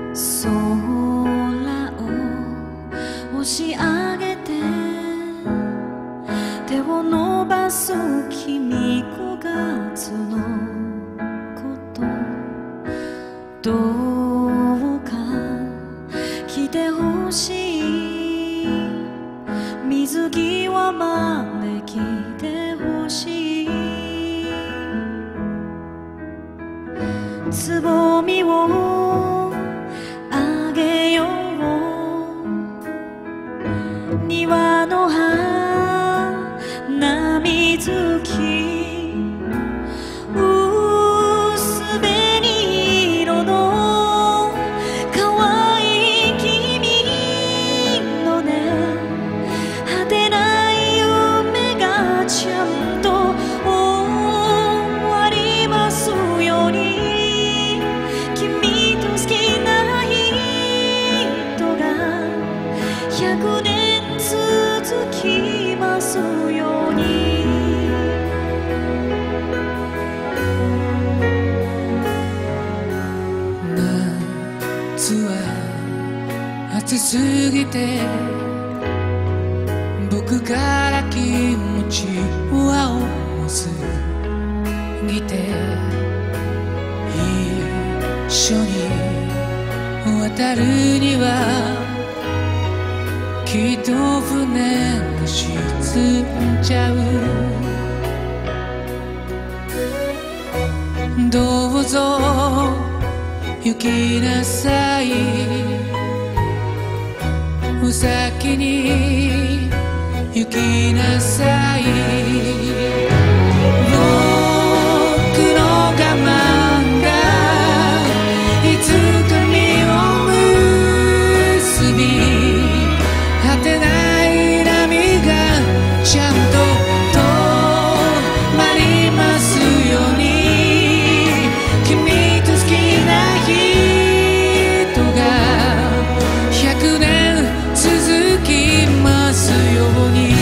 空を押し上げて手を伸ばす君5月のことどうか来てほしい水際まで来てほしいつぼみをあげよう庭の花水木薄紅色の可愛い君のね果てない夢がちゃんと終わりますように君と好きな人が100年続きますように夏は暑すぎて僕から気持ちは重すぎて一緒に渡るにはきっと船が沈んじゃうどうぞ行きなさいお先に行きなさい僕の我慢がいつか実を結び果てない波がちゃんと止まりますように君と好きな人が100年続きますように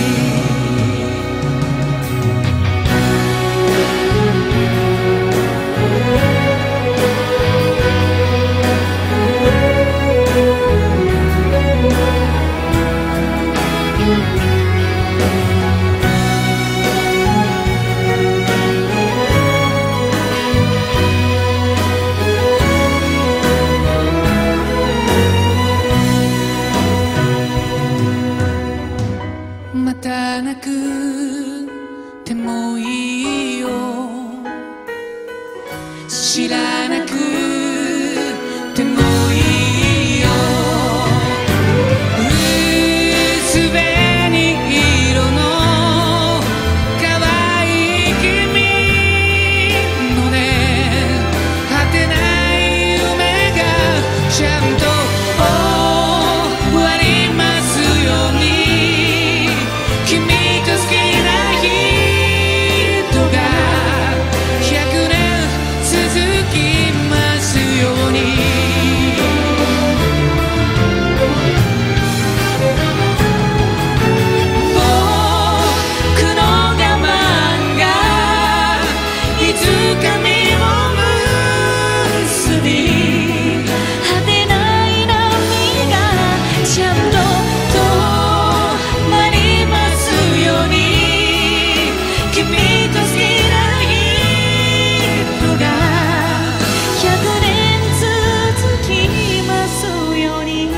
またなくてもいいよ知らなくてもいいよ薄紅色の可愛い君のね果てない夢がちゃんと終わりますように君と好きな人が100年続きますように僕の我慢がいつか実を結び果てない波がちゃんと君と好きな人が100年続きますように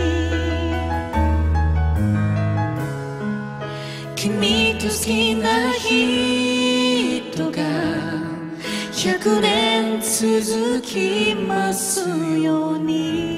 君と好きな人が100年続きますように